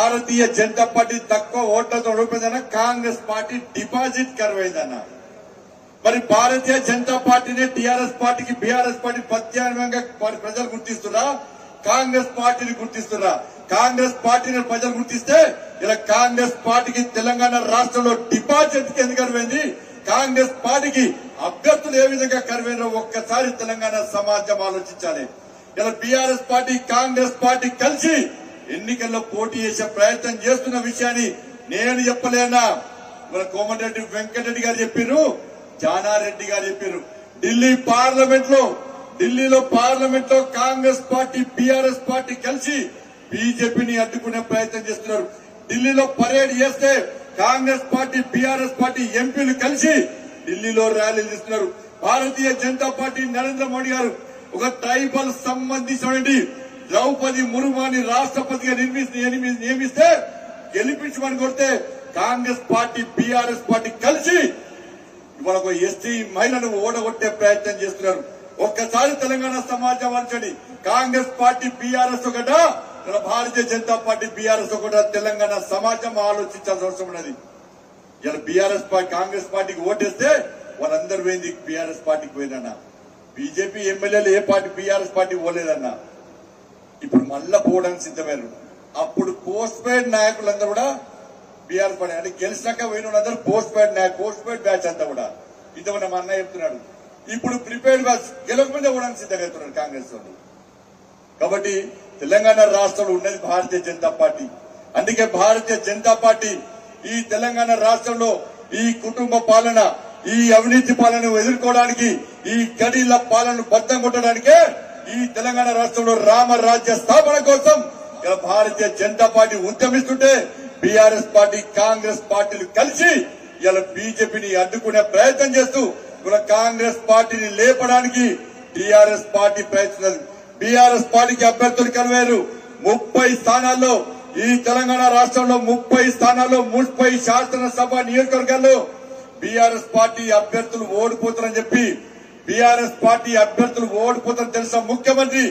భారతీయ Janata party తక్కువ ఓట్లతో ఓడిపోయిందన్న కాంగ్రెస్ పార్టీ డిపాజిట్ కరువైందన్న మరి భారతీయ జనతా పార్టీని టీఆర్ఎస్ పార్టీకి బీఆర్ఎస్ పార్టీ ప్రత్యామ్నాయంగా ప్రజలు గుర్తిస్తున్నా కాంగ్రెస్ పార్టీని గుర్తిస్తున్నా కాంగ్రెస్ పార్టీని ప్రజలు గుర్తిస్తే ఇలా కాంగ్రెస్ పార్టీకి తెలంగాణ రాష్ట్రంలో డిపాజిట్ ఎందుకు కరువైంది కాంగ్రెస్ పార్టీకి అభ్యర్థులు ఏ విధంగా కరువైనో ఒక్కసారి తెలంగాణ సమాజం ఆలోచించాలి ఇలా బీఆర్ఎస్ పార్టీ కాంగ్రెస్ పార్టీ కలిసి ఎన్నికల్లో పోటీ చేసే ప్రయత్నం చేస్తున్న విషయాన్ని నేను చెప్పలేనా మన కోమటిరెడ్డి వెంకటరెడ్డి గారు చెప్పారు జానారెడ్డి గారు చెప్పారు ఢిల్లీలో పార్లమెంట్ లో కాంగ్రెస్ పార్టీ బీఆర్ఎస్ పార్టీ కలిసి బీజేపీని అడ్డుకునే ప్రయత్నం చేస్తున్నారు ఢిల్లీలో పరేడ్ చేస్తే కాంగ్రెస్ పార్టీ బీఆర్ఎస్ పార్టీ ఎంపీలు కలిసి ఢిల్లీలో ర్యాలీలు చేస్తున్నారు భారతీయ జనతా పార్టీ నరేంద్ర మోడీ గారు ఒక ట్రైబల్ సంబంధించినటువంటి ద్రౌపది ముర్ముని రాష్ట్రపతిగా నియమిస్తే గెలిపించమని కొడితే కాంగ్రెస్ పార్టీ బీఆర్ఎస్ పార్టీ కలిసి ఇవాళ ఒక ఎస్టీ మహిళను ఓడగొట్టే ప్రయత్నం చేస్తున్నారు ఒక్కసారి తెలంగాణ సమాజం ఆలోచండి కాంగ్రెస్ పార్టీ బీఆర్ఎస్ ఒకట భారతీయ జనతా పార్టీ బీఆర్ఎస్ ఒకట తెలంగాణ సమాజం ఆలోచించాల్సిన అవసరం ఉన్నది ఇలా బీఆర్ఎస్ పార్టీ కాంగ్రెస్ పార్టీకి ఓటేస్తే వాళ్ళందరూ పోయింది బీఆర్ఎస్ పార్టీకి పోయిందన్న బీజేపీ ఎమ్మెల్యేలు ఏ పార్టీ బీఆర్ఎస్ పార్టీ పోలేదన్నా ఇప్పుడు మళ్ళా పోవడానికి సిద్ధమయ్యారు అప్పుడు పోస్ట్ పెయిడ్ నాయకులందరూ కూడా బీఆర్ఎస్ పార్టీ అంటే గెలిచినాక పోయిన వాళ్ళందరూ పోస్ట్ పెయిడ్ బ్యాచ్ అంతా కూడా ఇంతమంది మా అన్న చెప్తున్నాడు ఇప్పుడు ప్రిపేర్డ్ బ్యాచ్ గెలవకముందే పోవడానికి సిద్ధంగా అవుతున్నారు కాంగ్రెస్ వాళ్ళు కాబట్టి తెలంగాణ రాష్ట్రంలో ఉన్నది భారతీయ జనతా పార్టీ అందుకే భారతీయ జనతా పార్టీ ఈ తెలంగాణ రాష్ట్రంలో ఈ కుటుంబ పాలన ఈ అవినీతి పాలనను ఎదుర్కోవడానికి ఈ గడిల పాలనను బద్దం కొట్టడానికే ఈ తెలంగాణ రాష్ట్రంలో రామరాజ్య స్థాపన కోసం భారతీయ జనతా పార్టీ ఉద్యమిస్తుంటే బీఆర్ఎస్ పార్టీ కాంగ్రెస్ పార్టీలు కలిసి ఇలా బీజేపీని అడ్డుకునే ప్రయత్నం చేస్తూ ఇలా కాంగ్రెస్ పార్టీని లేపడానికి టీఆర్ఎస్ పార్టీ ప్రయత్నిస్తున్నది బీఆర్ఎస్ పార్టీకి అభ్యర్థులు కనువేరు 30 స్థానాల్లో ఈ తెలంగాణ రాష్ట్రంలో 30 స్థానాల్లో 30 శాసనసభ నియోజకవర్గాల్లో బీఆర్ఎస్ పార్టీ అభ్యర్థులు ఓడిపోతారని చెప్పి బీఆర్ఎస్ పార్టీ అభ్యర్థులు ఓడిపోతారని తెలిసిన ముఖ్యమంత్రి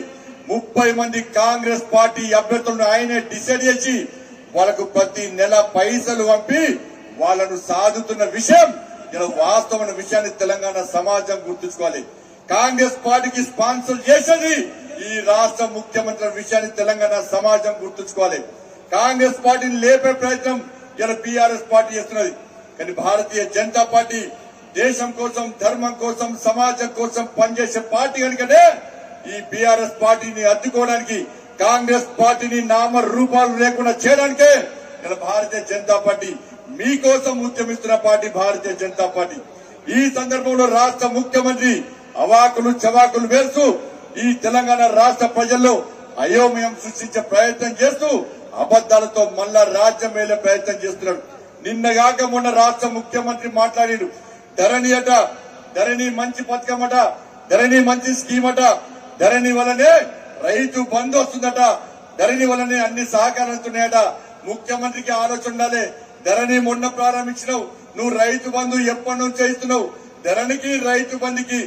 30 మంది కాంగ్రెస్ పార్టీ అభ్యర్థులను ఆయనే డిసైడ్ చేసి వాళ్ళకు ప్రతి నెల పైసలు పంపి వాళ్ళను సాధుతున్న విషయం ఇలా వాస్తవమైన విషయాన్ని తెలంగాణ సమాజం గుర్తుంచుకోవాలి కాంగ్రెస్ పార్టీకి స్పాన్సర్ చేసేది ఈ రాష్ట్ర ముఖ్యమంత్రి విషయాన్ని తెలంగాణ సమాజం గుర్తుంచుకోవాలి కాంగ్రెస్ పార్టీని లేపే ప్రయత్నం ఇలా బీఆర్ఎస్ పార్టీ చేస్తున్నది కానీ భారతీయ జనతా పార్టీ దేశం కోసం ధర్మం కోసం సమాజం కోసం పనిచేసే పార్టీ కనుకనే ఈ బీఆర్ఎస్ పార్టీని అడ్డుకోవడానికి కాంగ్రెస్ పార్టీని నామ రూపాలు లేకుండా చేయడానికే ఇలా భారతీయ జనతా పార్టీ మీకోసం ఉద్యమిస్తున్న పార్టీ భారతీయ జనతా పార్టీ ఈ సందర్భంలో రాష్ట్ర ముఖ్యమంత్రి అవాకులు చవాకులు వేస్తూ ఈ తెలంగాణ రాష్ట్ర ప్రజల్లో అయోమయం సృష్టించే ప్రయత్నం చేస్తూ అబద్దాలతో మళ్ళా రాజ్యం వేలే ప్రయత్నం చేస్తున్నాడు నిన్నగాక మొన్న రాష్ట్ర ముఖ్యమంత్రి మాట్లాడాడు ధరణి అట ధరణి మంచి పథకం అట ధరణి మంచి స్కీమ్ అట ధరణి వల్లనే రైతు బంధు వస్తుందట ధరణి వల్లనే అన్ని సహకారాలున్నాయట ముఖ్యమంత్రికి ఆలోచన ఉండాలి ధరణి మొన్న ప్రారంభించినావు నువ్వు రైతు బంధు ఎప్పటి నుంచో ఇస్తున్నావు ధరణికి రైతు బంధుకి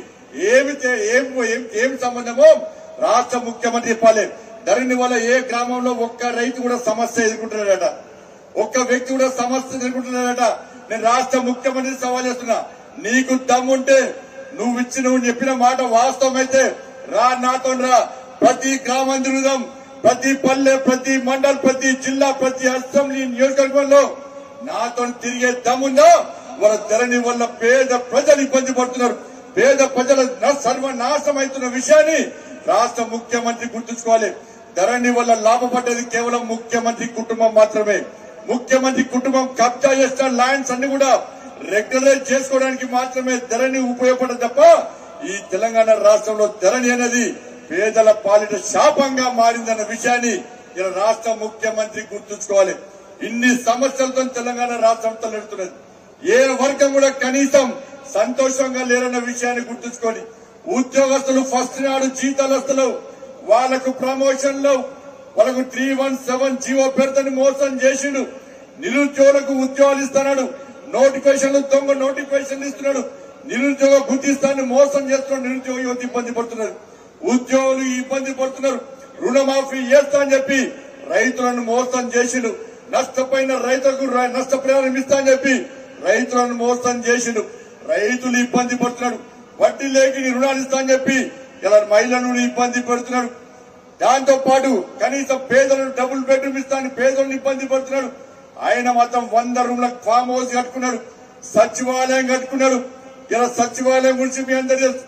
ఏమి సంబంధమో రాష్ట్ర ముఖ్యమంత్రి చెప్పాలి ధరణి వల్ల ఏ గ్రామంలో ఒక్క రైతు కూడా సమస్య ఎదుర్కొంటున్నాడట ఒక్క వ్యక్తి కూడా సమస్య ఎదుర్కొంటున్నాడట నేను రాష్ట్ర ముఖ్యమంత్రి సవాల్ చేస్తున్నా నీకు దమ్ముంటే నువ్వు చెప్పిన మాట వాస్తవమైతే రా నాతో రా ప్రతి గ్రామం తిరుగుదాం ప్రతి పల్లె ప్రతి మండల్ ప్రతి జిల్లా ప్రతి అసెంబ్లీ నియోజకవర్గంలో నాతో తిరిగే దమ్ముందో వాళ్ళ ధరణి వల్ల పేద ప్రజలు ఇబ్బంది పడుతున్నారు పేద ప్రజల సర్వనాశనం అవుతున్న విషయాన్ని రాష్ట్ర ముఖ్యమంత్రి గుర్తుంచుకోవాలి ధరణి వల్ల లాభపడ్డది కేవలం ముఖ్యమంత్రి కుటుంబం మాత్రమే ముఖ్యమంత్రి కుటుంబం కబ్జా చేసిన ల్యాండ్స్ అన్ని కూడా రెగ్యులరైజ్ చేసుకోవడానికి మాత్రమే ధరణి ఉపయోగపడదు తప్ప ఈ తెలంగాణ రాష్ట్రంలో ధరణి అనేది పేదల పాలిట శాపంగా మారిందన్న విషయాన్ని ఇలా రాష్ట్ర ముఖ్యమంత్రి గుర్తుంచుకోవాలి ఇన్ని సమస్యలతో తెలంగాణ రాష్ట్రం తలెడుతున్నది ఏ వర్గం కూడా కనీసం సంతోషంగా లేరన్న విషయాన్ని గుర్తుంచుకోండి ఉద్యోగస్తులు ఫస్ట్ నాడు జీతాలు వస్తలేవు వాళ్లకు ప్రమోషన్లు వాళ్ళకు 317 జీవో పెడతని మోసం చేసిండు నిరుద్యోగులకు ఉద్యోగాలు ఇస్తున్నాడు నోటిఫికేషన్లు దొంగ నోటిఫికేషన్లు ఇస్తున్నాడు నిరుద్యోగ గుర్తిస్తాన్ని మోసం చేస్తున్నాడు నిరుద్యోగ యువత ఇబ్బంది పడుతున్నారు ఉద్యోగులు ఇబ్బంది పడుతున్నారు రుణమాఫీ చేస్తా అని చెప్పి రైతులను మోసం చేసిండు నష్టపోయిన రైతులకు నష్టపరిహారం ఇస్తా అని చెప్పి రైతులను మోసం చేసిండు. రైతులు ఇబ్బంది పడుతున్నాడు. వడ్డీ లేకి రుణాలు ఇస్తా అని చెప్పి ఇలా మహిళలను ఇబ్బంది పెడుతున్నాడు. దాంతో పాటు కనీసం పేదలను డబుల్ బెడ్రూమ్ ఇస్తానని పేదలను ఇబ్బంది పడుతున్నాడు. ఆయన మాత్రం 100 రూమ్ల ఫామ్ హౌస్ కట్టుకున్నాడు, సచివాలయం కట్టుకున్నాడు. ఇలా సచివాలయం గురించి మీ అందరూ తెలుసు.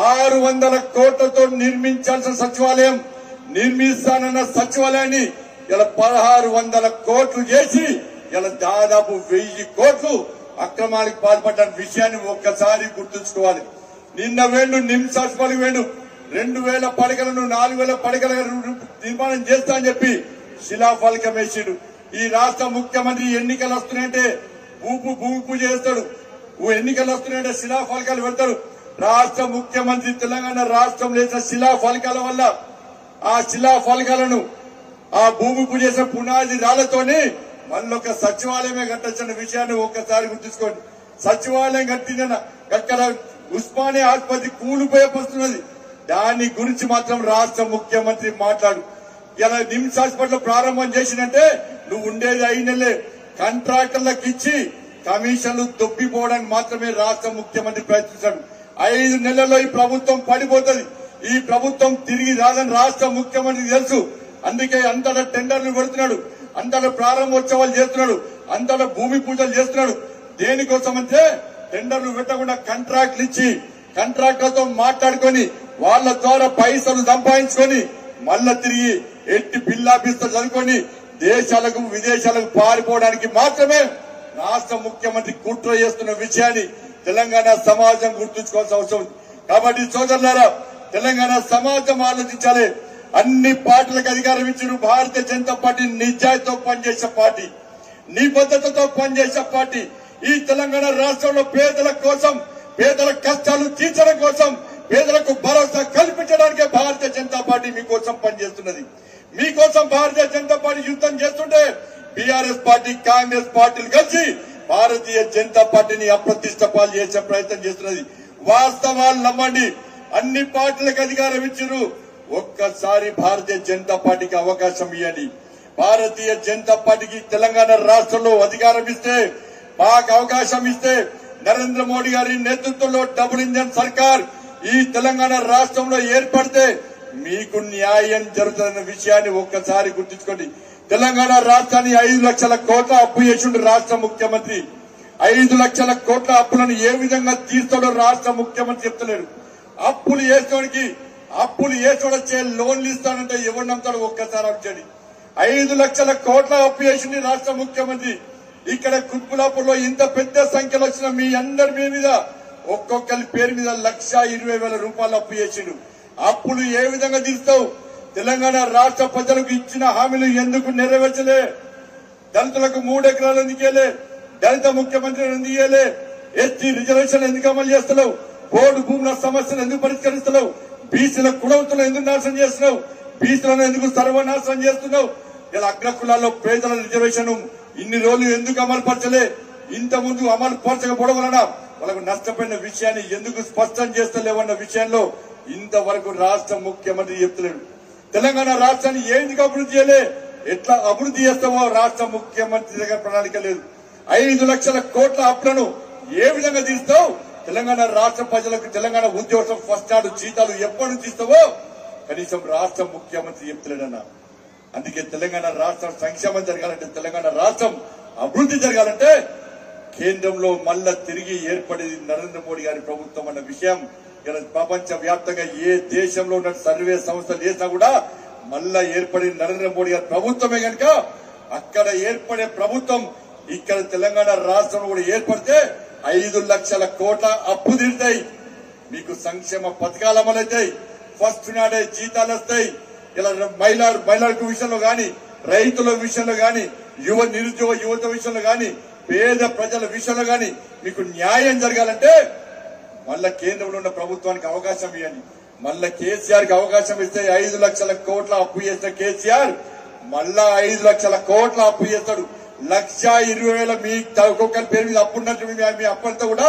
600 కోట్లతో నిర్మించాల్సిన సచివాలయం నిర్మిస్తానన్న సచివాలయాన్ని ఇలా 1600 కోట్లు చేసి ఇలా దాదాపు 1000 కోట్లు అక్రమానికి పాల్పడ్డ విషయాన్ని ఒక్కసారి గుర్తుంచుకోవాలి. నిన్న వేండు నిమ్స్ హాస్పిటల్ వేండు 2000 పడకలను 4000 పడకల నిర్మాణం చేస్తా అని చెప్పి శిలాఫలకం వేసాడు. ఈ రాష్ట్ర ముఖ్యమంత్రి ఎన్నికలు వస్తున్నాయంటే భూమి పూజ చేస్తాడు. ఎన్నికలు వస్తున్నాయంటే శిలాఫలకాలు పెడతాడు. రాష్ట్ర ముఖ్యమంత్రి తెలంగాణ రాష్ట్రం వేసిన శిలాఫలకాల వల్ల ఆ శిలాఫలకాలను ఆ భూమి పూజ చేసిన పునాది రాళ్లతోని మళ్ళొక సచివాలయమే కట్టొచ్చిన విషయాన్ని ఒక్కసారి గుర్తుంచుకోండి. సచివాలయం కట్టిన అక్కడ ఉస్మానియా ఆసుపత్రి కూలిపోయే వస్తున్నది. దాని గురించి మాత్రం రాష్ట్ర ముఖ్యమంత్రి మాట్లాడు. ఇలా నిమ్స్ హాస్పిటల్ ప్రారంభం చేసినంటే నువ్వు ఉండేది 5 నెలలే. కాంట్రాక్టర్లకు ఇచ్చి కమిషన్లు దొబ్బిపోవడానికి మాత్రమే రాష్ట్ర ముఖ్యమంత్రి ప్రయత్నించాడు. 5 నెలల్లో ఈ ప్రభుత్వం పడిపోతుంది. ఈ ప్రభుత్వం తిరిగి రాదని రాష్ట్ర ముఖ్యమంత్రికి తెలుసు. అందుకే అంతటా టెండర్లు పెడుతున్నాడు, అంతటా ప్రారంభోత్సవాలు చేస్తున్నాడు, అంతటా భూమి పూజలు చేస్తున్నాడు. దేనికోసం అంటే టెండర్లు పెట్టకుండా కాంట్రాక్ట్లు ఇచ్చి కాంట్రాక్టర్లతో మాట్లాడుకొని వాళ్ళ ద్వారా పైసలు సంపాదించుకొని మళ్ళా తిరిగి ఎట్టి బిల్లాపిస్తా చదువుకొని దేశాలకు విదేశాలకు పారిపోవడానికి మాత్రమే రాష్ట్ర ముఖ్యమంత్రి కుట్ర చేస్తున్న విషయాన్ని తెలంగాణ సమాజం గుర్తుంచుకోవాల్సిన అవసరం ఉంది. కాబట్టి సోదరులారా, తెలంగాణ సమాజం ఆలోచించాలి. అన్ని పార్టీలకు అధికారం ఇచ్చిన భారతీయ జనతా పార్టీ నిజాయితీతో పనిచేసే పార్టీ, నిబద్ధతతో పనిచేసే పార్టీ. ఈ తెలంగాణ రాష్ట్రంలో పేదల కోసం, పేదల కష్టాలు తీర్చడం కోసం, పేదలకు భరోసా కల్పించడానికే భారతీయ జనతా పార్టీ మీకోసం పనిచేస్తున్నది. మీకోసం భారతీయ జనతా పార్టీ యుద్ధం చేస్తుంటే బీఆర్ఎస్ పార్టీ, కాంగ్రెస్ పార్టీలు కలిసి భారతీయ జనతా పార్టీని అప్రతిష్ట పాలు చేసే ప్రయత్నం చేస్తున్నది. వాస్తవాలు నమ్మండి. అన్ని పార్టీలకు అధికారం ఇచ్చారు. ఒక్కసారి భారతీయ జనతా పార్టీకి అవకాశం ఇవ్వండి. భారతీయ జనతా పార్టీకి తెలంగాణ రాష్ట్రంలో అధికారం ఇస్తే, మాకు అవకాశం ఇస్తే, నరేంద్ర మోడీ గారి నేతృత్వంలో డబుల్ ఇంజన్ సర్కార్ ఈ తెలంగాణ రాష్ట్రంలో ఏర్పడితే మీకు న్యాయం జరుగుతున్న విషయాన్ని ఒక్కసారి గుర్తుంచుకోండి. తెలంగాణ రాష్ట్రాన్ని 5 లక్షల కోట్ల అప్పు చేసిండు రాష్ట్ర ముఖ్యమంత్రి. 5 లక్షల కోట్ల అప్పులను ఏ విధంగా తీర్చాడో రాష్ట్ర ముఖ్యమంత్రి చెప్తలేడు. అప్పులు వేసోడొచ్చే లోన్లు ఇస్తానంటే ఎవరు నమ్ముతాడు? ఒక్కసారి వచ్చాడు. 5 లక్షల కోట్ల అప్పు చేసింది రాష్ట్ర ముఖ్యమంత్రి. ఇక్కడ కుత్బులాపూర్ లో ఇంత పెద్ద సంఖ్యలో వచ్చిన మీ అందరి మీద ఒక్కొక్కరి పేరు మీద 1,20,000 రూపాయలు అప్పు చేసిండు. అప్పులు ఏ విధంగా తీస్తావు? తెలంగాణ రాష్ట్ర ప్రజలకు ఇచ్చిన హామీలు ఎందుకు నెరవేర్చలే? దళితులకు 3 ఎకరాలు ఎందుకు ఇయ్యలే? దళిత ముఖ్యమంత్రి ఎందుకు ఇయ్యలే? ఎస్టీ రిజర్వేషన్ ఎందుకు అమలు చేస్తున్నావు? పోడు భూముల సమస్యలు ఎందుకు పరిష్కరిస్తున్నావు? బీసీల కులవతులు ఎందుకు నాశనం చేస్తున్నావు? బీసీలను ఎందుకు సర్వనాశనం చేస్తున్నావు? ఇలా అగ్రకులాల్లో పేదల రిజర్వేషన్ ఇన్ని రోజులు ఎందుకు అమలు పరచలే? ఇంత ముందు అమలు పరచకపోవడం వలన వాళ్ళకు నష్టపోయిన విషయాన్ని ఎందుకు స్పష్టం చేస్తలేవన్న విషయంలో ఇంతవరకు రాష్ట్ర ముఖ్యమంత్రి చెప్తలేడు. తెలంగాణ రాష్ట్రాన్ని ఎందుకు అభివృద్ధి చేయలే? ఎట్లా అభివృద్ధి చేస్తావో రాష్ట్ర ముఖ్యమంత్రి దగ్గర ప్రణాళిక లేదు. 5 లక్షల కోట్ల అప్పులను ఏ విధంగా తీస్తావు? తెలంగాణ రాష్ట్ర ప్రజలకు, తెలంగాణ ఉద్యోగం ఫస్ట్ నాడు జీతాలు ఎప్పటి నుంచి ఇస్తావో కనీసం రాష్ట్ర ముఖ్యమంత్రి చెప్తలేడన్న. అందుకే తెలంగాణ రాష్ట్రం సంక్షేమం జరగాలంటే, తెలంగాణ రాష్ట్రం అభివృద్ధి జరగాలంటే కేంద్రంలో మళ్ళా తిరిగి ఏర్పడేది నరేంద్ర మోడీ గారి ప్రభుత్వం అన్న విషయం ఇలా ప్రపంచ వ్యాప్తంగా ఏ దేశంలో ఉన్న సర్వే సంస్థలు చేసినా కూడా మళ్ళా ఏర్పడిన నరేంద్ర మోడీ గారి ప్రభుత్వమే కనుక అక్కడ ఏర్పడే ప్రభుత్వం ఇక్కడ తెలంగాణ రాష్ట్రంలో కూడా ఏర్పడితే 5 లక్షల కోట్ల అప్పు తీరుతాయి. మీకు సంక్షేమ పథకాలు అమలవుతాయి. ఫస్ట్ నాడే జీతాలు వస్తాయి. ఇలా మహిళల విషయంలో గాని, రైతుల విషయంలో గాని, నిరుద్యోగ యువత విషయంలో గాని, పేద ప్రజల విషయంలో గాని మీకు న్యాయం జరగాలంటే మళ్ళా కేంద్రంలో ఉన్న ప్రభుత్వానికి అవకాశం ఇవ్వండి. మళ్ళా కేసీఆర్ కి అవకాశం ఇస్తే 5 లక్షల కోట్ల అప్పు చేసిన కేసీఆర్ మళ్ళా 5 లక్షల కోట్ల అప్పు చేస్తాడు. 1,20,000 మీ ఒక్కొక్కరి పేరు మీద అప్పు ఉన్నట్టు మీ అప్పంతా కూడా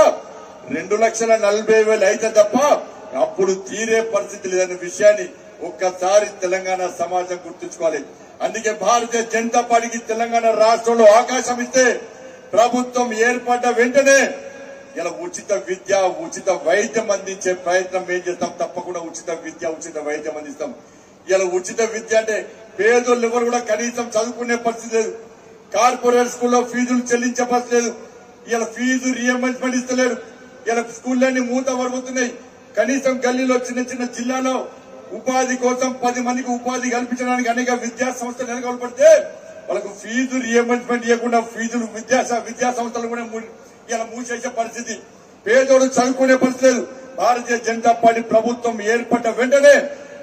2,40,000 అయితే తప్ప అప్పుడు తీరే పరిస్థితి లేదన్న విషయాన్ని ఒక్కసారి తెలంగాణ సమాజం గుర్తుంచుకోవాలి. అందుకే భారతీయ జనతా పార్టీకి తెలంగాణ రాష్ట్రంలో అవకాశం ఇస్తే ప్రభుత్వం ఏర్పడ్డ వెంటనే ఇలా ఉచిత విద్య ఉచిత వైద్యం అందించే ప్రయత్నం ఏం చేస్తాం. తప్పకుండా ఉచిత విద్య ఉచిత వైద్యం అందిస్తాం. ఇలా ఉచిత విద్య అంటే పేదోళ్ళు ఎవరు కూడా కనీసం చదువుకునే పరిస్థితి లేదు. కార్పొరేట్ స్కూల్లో ఫీజులు చెల్లించే పరిస్థితి లేదు. ఇలా ఫీజు రియంబర్స్మెంట్ ఇస్తలేడు. ఇలా స్కూళ్ళన్నీ మూత పడిపోతున్నాయి. కనీసం గల్లీలో చిన్న చిన్న జిల్లాలో ఉపాధి కోసం 10 మందికి ఉపాధి కల్పించడానికి అనేక విద్యా సంస్థలు నెలకొల్పడితే వాళ్ళకు ఫీజు రియంబర్స్మెంట్ ఇవ్వకుండా ఫీజులు విద్యా సంస్థలు కూడా ఇలా మూసేసే పరిస్థితి. పేదోడు చదువుకునే పరిస్థితి లేదు. భారతీయ జనతా పార్టీ ప్రభుత్వం ఏర్పడ్డ వెంటనే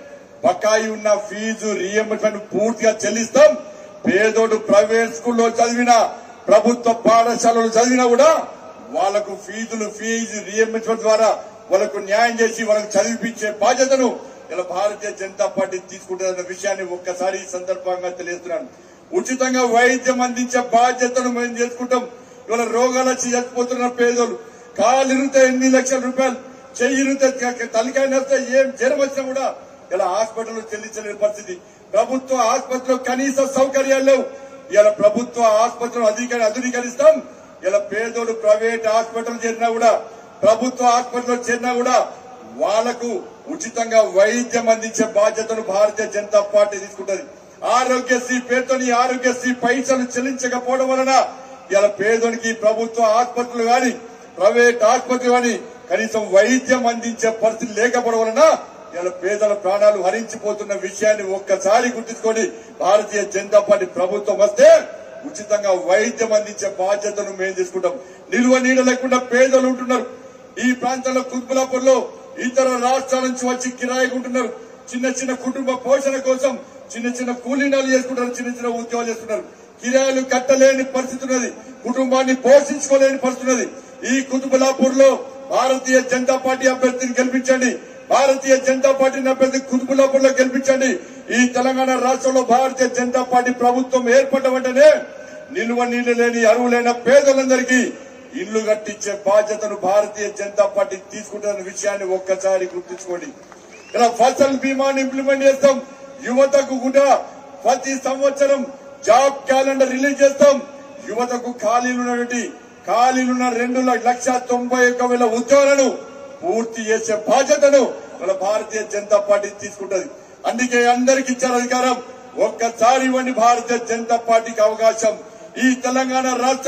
బకాయి ఉన్న ఫీజు రియంబర్స్మెంట్ పూర్తిగా చెల్లిస్తాం. పేదోడు ప్రైవేట్ స్కూల్లో చదివినా ప్రభుత్వ పాఠశాలలు చదివినా కూడా వాళ్లకు ఫీజు రియంబర్స్మెంట్ ద్వారా వాళ్ళకు న్యాయం చేసి వాళ్ళకు చదివిపించే బాధ్యతను ఇలా భారతీయ జనతా పార్టీ తీసుకుంటుందన్న విషయాన్ని ఒక్కసారి ఈ సందర్భంగా తెలియజేస్తున్నాను. ఉచితంగా వైద్యం అందించే బాధ్యతను మేము చేసుకుంటాం. ఇవాళ రోగాలు వచ్చి చచ్చిపోతున్న పేదోళ్ళు కాలు ఇరిగితే 8 లక్షల రూపాయలు, చెయ్యి ఇరిగితే తలకాయ నస్తే ఏం జ్వరం వచ్చినా కూడా ఇలా హాస్పిటల్ చెల్లించలేని పరిస్థితి. ప్రభుత్వ ఆసుపత్రిలో కనీస సౌకర్యాలు లేవు. ఇలా ప్రభుత్వ ఆసుపత్రులు అధునీకరిస్తాం. ఇలా పేదోడు ప్రైవేట్ హాస్పిటల్ చేరినా కూడా ప్రభుత్వ హాస్పిటల్లో చేరినా కూడా వాళ్లకు ఉచితంగా వైద్యం అందించే బాధ్యతను భారతీయ జనతా పార్టీ తీసుకుంటది. ఆరోగ్యశ్రీ పేరుతో ఆరోగ్యశ్రీ పైసలు చెల్లించకపోవడం వలన ఇలా పేదోనికి ప్రభుత్వ ఆసుపత్రులు గాని ప్రైవేట్ ఆసుపత్రులు గాని కనీసం వైద్యం అందించే పరిస్థితి లేకపోవడం వలన ఇలా పేదల ప్రాణాలు హరించిపోతున్న విషయాన్ని ఒక్కసారి గుర్తుంచుకొని భారతీయ జనతా పార్టీ ప్రభుత్వం వస్తే ఉచితంగా వైద్యం అందించే బాధ్యతను మేము తీసుకుంటాం. నిల్వ నీడ లేకుండా పేదలు ఉంటున్నారు. ఈ ప్రాంతంలో కుత్బులాపూర్లో ఇతర రాష్ట్రాల నుంచి వచ్చి కిరాయిగా ఉంటున్నారు. చిన్న చిన్న కుటుంబ పోషణ కోసం చిన్న చిన్న కూలీనాలు చేసుకుంటారు, చిన్న చిన్న ఉద్యోగాలు చేస్తున్నారు. కిరాయిలు కట్టలేని పరిస్థితి ఉన్నది. కుటుంబాన్ని పోషించుకోలేని పరిస్థితి ఉన్నది. ఈ కుతుబులాపూర్ లో భారతీయ జనతా పార్టీ అభ్యర్థిని గెలిపించండి. భారతీయ జనతా పార్టీని అభ్యర్థి కుతుబులాపూర్ లో గెలిపించండి. ఈ తెలంగాణ రాష్ట్రంలో భారతీయ జనతా పార్టీ ప్రభుత్వం ఏర్పడ్డ వెంటనే నిల్వ నీళ్లు లేని అరువులైన పేదలందరికీ ఇల్లు కట్టించే బాధ్యతను భారతీయ జనతా పార్టీ తీసుకుంటున్న విషయాన్ని ఒక్కసారి గుర్తుంచుకోండి. ఇలా ఫసల్ బీమాని ఇంప్లిమెంట్ చేస్తాం. యువతకు కూడా ప్రతి సంవత్సరం జాబ్ క్యాలెండర్ రిలీజ్ చేస్తాం. యువతకు ఖాళీలున్న 2,91,000 ఉద్యోగాలను పూర్తి చేసే బాధ్యతను మన భారతీయ జనతా పార్టీ తీసుకుంటది. అందుకే అందరికి ఇచ్చారు అధికారం. ఒక్కసారి ఇవ్వండి భారతీయ జనతా పార్టీకి అవకాశం. ఈ తెలంగాణ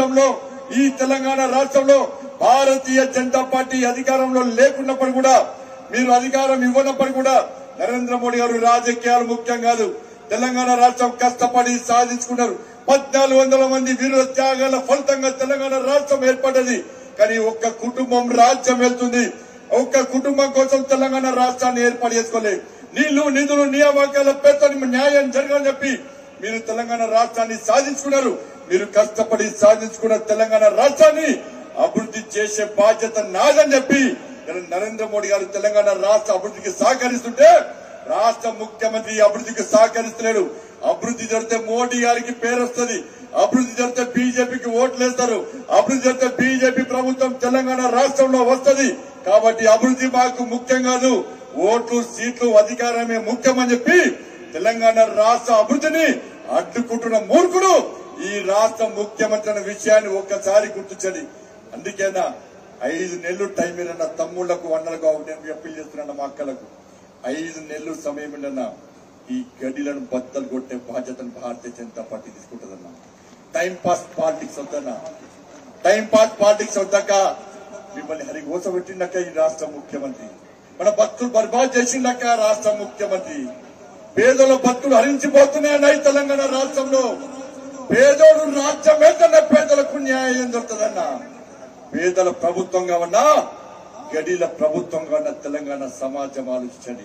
రాష్ట్రంలో భారతీయ జనతా పార్టీ అధికారంలో లేకున్నప్పుడు కూడా మీరు అధికారం ఇవ్వనప్పుడు కూడా నరేంద్ర మోడీ గారు రాజకీయాలు ముఖ్యం కాదు. తెలంగాణ రాష్ట్రం కష్టపడి సాధించుకున్నారు. 1,400 మంది వీరుల త్యాగాల ఫలితంగా తెలంగాణ రాష్ట్రం ఏర్పడ్డది. కానీ ఒక్క కుటుంబం రాజ్యం వెళ్తుంది. ఒక్క కుటుంబం కోసం తెలంగాణ రాష్ట్రాన్ని ఏర్పాటు చేసుకోలేదు. నీళ్లు నిధులు నియామకాల పేరుతో న్యాయం జరగాలని చెప్పి మీరు తెలంగాణ రాష్ట్రాన్ని సాధించుకున్నారు. మీరు కష్టపడి సాధించుకున్న తెలంగాణ రాష్ట్రాన్ని అభివృద్ధి చేసే బాధ్యత నాదని చెప్పి నరేంద్ర మోడీ గారు తెలంగాణ రాష్ట్ర అభివృద్ధికి సహకరిస్తుంటే రాష్ట్ర ముఖ్యమంత్రి అభివృద్ధికి సహకరిస్తలేడు. అభివృద్ధి జరిగితే మోడీ గారికి పేరు వస్తుంది. అభివృద్ధి జరిగితే బీజేపీకి ఓట్లు వేస్తారు. అభివృద్ధి జరిగితే బీజేపీ ప్రభుత్వం తెలంగాణ రాష్ట్రంలో వస్తుంది. కాబట్టి అభివృద్ధి మాకు ముఖ్యం కాదు, ఓట్లు సీట్లు అధికారమే ముఖ్యమని చెప్పి తెలంగాణ రాష్ట్ర అభివృద్ధిని అడ్డుకుంటున్న మూర్ఖుడు ఈ రాష్ట్ర ముఖ్యమంత్రి అనే విషయాన్ని ఒక్కసారి గుర్తించండి. అందుకేనా 5 నెలలు టైం ఏదన్నా తమ్ముళ్లకు అన్నలకు నేను అప్పీల్ చేస్తున్నా. మా అక్కలకు 5 నెలలు సమయం ఏంటన్నా ఈ గడిలను బద్దలు కొట్టే బాధ్యతను భారతీయ జనతా పార్టీ తీసుకుంటుందన్నా. టైం పాస్ పాలిటిక్స్ వద్దన్నా. టైం పాస్ పాలిటిక్స్ వద్దాక మిమ్మల్ని హరిగోస పెట్టిండక ఈ రాష్ట్ర ముఖ్యమంత్రి, మన భక్తులు బర్బాద్ చేసిండక రాష్ట్ర ముఖ్యమంత్రి. పేదల భక్తులు హరించిపోతున్నాయన్న ఈ తెలంగాణ రాష్ట్రంలో. పేదోడు రాజ్యం ఏంటన్నా పేదలకు న్యాయం దొరుకుతుందన్నా. పేదల ప్రభుత్వంగా ఉన్నా గడిల ప్రభుత్వంగా ఉన్న తెలంగాణ సమాజం ఆలోచించండి.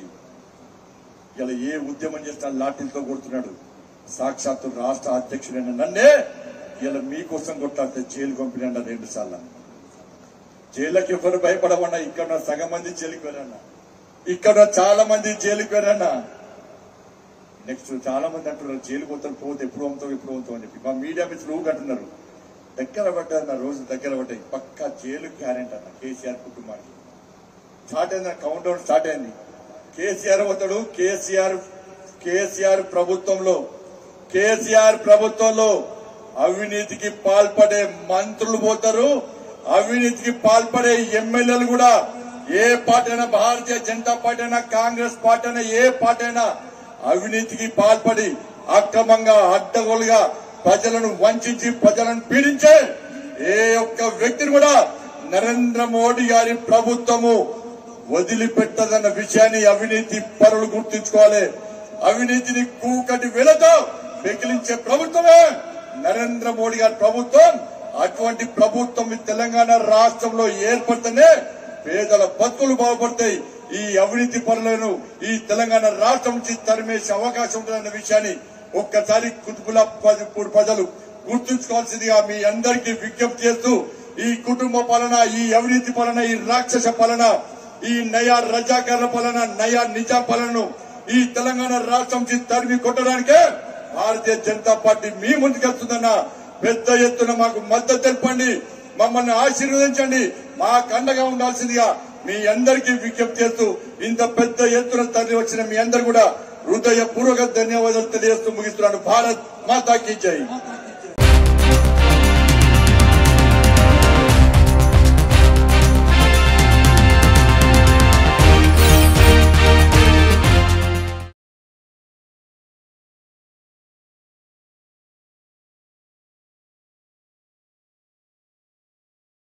ఇలా ఏ ఉద్యమం చేసినా లాఠీలతో కొడుతున్నాడు. సాక్షాత్తు రాష్ట్ర అధ్యక్షుడైన నన్నే ఇలా మీకోసం కొట్లాడితే జైలు పంపినండి 2 సార్లు. జైలుకి ఎవరు భయపడమన్నా. ఇక్కడ సగం మంది జైలుకి వెళ్ళన్నా. ఇక్కడ చాలా మంది జైలుకి వెళ్ళన్నా. నెక్స్ట్ చాలా మంది అంటున్నారు జైలుకి పోతారు, పోతే ఎప్పుడు పంపుతావు అని చెప్పి మా మీడియా మిత్రులు అంటున్నారు. దగ్గర పడ్డారు, రోజు దగ్గర పడ్డాయి. పక్కా జైలు గ్యారెంటీ అన్న కేసీఆర్ కుటుంబానికి. స్టార్ట్ అయింది, కౌంట్ డౌన్ స్టార్ట్ అయింది. కేసీఆర్ పోతాడు. కేసీఆర్ ప్రభుత్వంలో కేసీఆర్ ప్రభుత్వంలో అవినీతికి పాల్పడే మంత్రులు పోతారు, అవినీతికి పాల్పడే ఎమ్మెల్యేలు కూడా ఏ పార్టీ అయినా, భారతీయ జనతా పార్టీ అయినా, కాంగ్రెస్ పార్టీ అయినా, ఏ పార్టీ అయినా అవినీతికి పాల్పడి అక్రమంగా అడ్డగోలుగా ప్రజలను వంచి ప్రజలను పీడించే ఏ ఒక్క వ్యక్తిని కూడా నరేంద్ర మోడీ గారి ప్రభుత్వము వదిలిపెట్టదన్న విషయాన్ని అవినీతి పరులు గుర్తుంచుకోవాలి. అవినీతిని కూకటి వేలతో పెకిలించే ప్రభుత్వమే నరేంద్ర మోడీ గారి ప్రభుత్వం. అటువంటి ప్రభుత్వం తెలంగాణ రాష్ట్రంలో ఏర్పడితేనే పేదల బతుకులు బాగుపడతాయి. ఈ అవినీతి పరులను ఈ తెలంగాణ రాష్ట్రం నుంచి తరిమేసే అవకాశం ఉంటుందన్న విషయాన్ని ఒక్కసారి కుతుబులాపూర్ ప్రజలు గుర్తుంచుకోవాల్సిందిగా మీ అందరికీ విజ్ఞప్తి చేస్తూ, ఈ కుటుంబ పాలన, ఈ అవినీతి పాలన, ఈ రాక్షస పాలన, ఈ నయా రజాకారుల పాలన, నయా నిజాం పాలనను ఈ తెలంగాణ రాష్ట్రం నుంచి తరిమి కొట్టడానికే భారతీయ జనతా పార్టీ మీ ముందుకెళ్తుందన్న పెద్ద ఎత్తున మాకు మద్దతు తెలపండి, మమ్మల్ని ఆశీర్వదించండి, మా కండగా ఉండాల్సిందిగా మీ అందరికీ విజ్ఞప్తి చేస్తూ, ఇంత పెద్ద ఎత్తున తరలి వచ్చిన మీ అందరు కూడా హృదయపూర్వక ధన్యవాదాలు తెలియజేస్తూ ముగిస్తున్నాను. భారత్ మాతా కీ జై.